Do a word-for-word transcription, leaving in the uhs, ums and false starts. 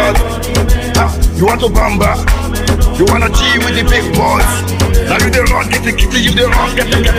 boss. Ah, you want to bamba? You wanna G with the big boys? Now you the wrong, get the kitty, you the wrong, get the